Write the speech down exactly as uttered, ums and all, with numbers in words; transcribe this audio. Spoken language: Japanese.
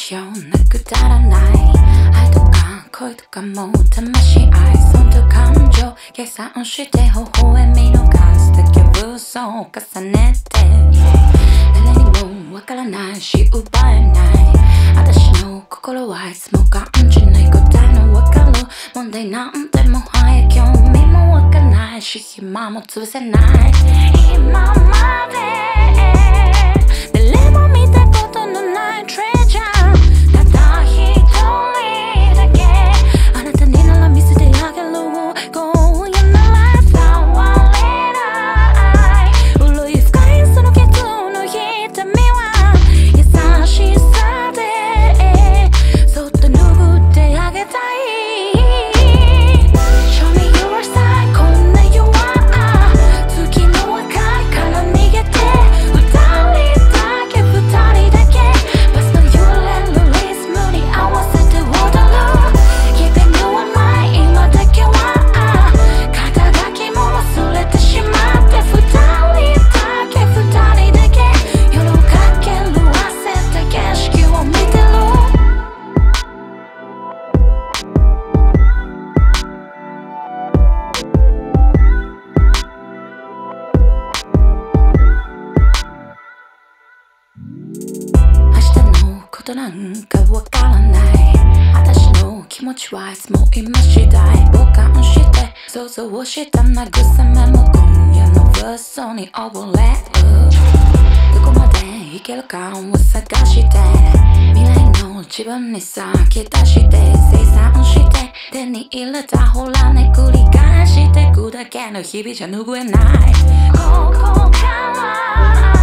要なくだらない愛とか恋とかも魂愛そんな感情計算して微笑み逃すだけ嘘を重ねて、yeah、誰にもわからないし奪えない私の心はいつも感じない答えのわかる問題なんてもはや興味もわかないし暇も潰せない今まで誰も見たことのないトレジャーただ一人だけあなたになら見せてあげる今夜なら触れない古い深いその傷の痛みは優しさでそっと拭ってあげたい Show me your side こんな弱月の赤いから逃げて二人だけ二人だけバスの揺れるリズムに合わせて踊る Keeping you in mind 今だけは肩書きも忘れてしまって二人だけ二人だけ夜かける焦った景色を見てる明日のことなんかわからない私の気持ちはいつも今次第傍観して想像をした慰めも今夜のブスに溺れるどこまでいけるかを探して未来の自分に先出して生産して手に入れたほらね繰り返してくだけの日々じゃ拭えないここから